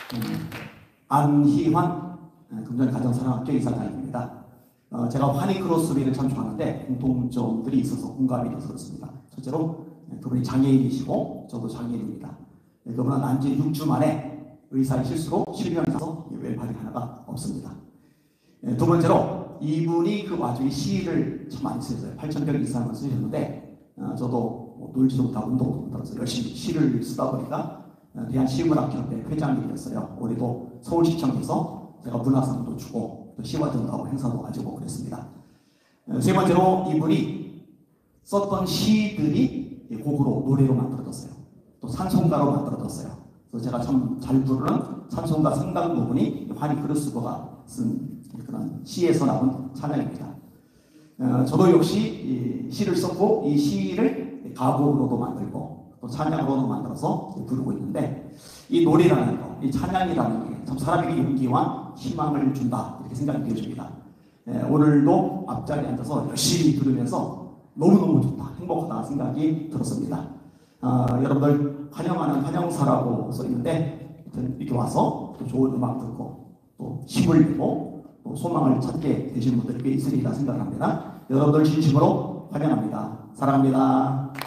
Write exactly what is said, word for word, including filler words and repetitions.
음, 안희환 금전가정산업학교 이사장입니다. 어, 제가 환희크로스비를 참 좋아하는데 공통점들이 있어서 공감이 돼서 그렇습니다. 첫째로 그분이 장애인이시고 저도 장애인입니다. 그분은 난지 육 주 만에 의사의 실수로 실명이 나서 왼팔이 하나가 없습니다. 두 번째로 이분이 그 와중에 시를 참 많이 쓰셨어요. 팔천 편 이상을 쓰셨는데 어, 저도 뭐 놀지도 못하고 운동도 못하면서 열심히 시를 쓰다 보니까 대한시문학협회 회장이 되었어요. 올해도 서울시청에서 제가 문화상도 주고 또 시화전도 하고 행사도 가지고 그랬습니다. 세 번째로 이분이 썼던 시들이 곡으로 노래로 만들어졌어요. 또 산송가로 만들어졌어요. 그래서 제가 참 잘 부르는 산송가 상당 부분이 환희크로스비가 쓴 그런 시에서 나온 찬양입니다. 어, 저도 역시 이 시를 썼고 이 시를 가곡으로도 만들고 또 찬양으로도 만들어서 부르고 있는데 이 노래라는 거, 이 찬양이라는 게 참 사람에게 용기와 희망을 준다 이렇게 생각이 되어집니다. 에, 오늘도 앞자리에 앉아서 열심히 들으면서 너무너무 좋다, 행복하다 생각이 들었습니다. 어, 여러분들 환영하는 환영사라고 써있는데 이렇게 와서 또 좋은 음악 듣고 또 힘을 내고 또 소망을 찾게 되시는 분들이 꽤 있으리라 생각합니다. 여러분들 진심으로 환영합니다. 사랑합니다.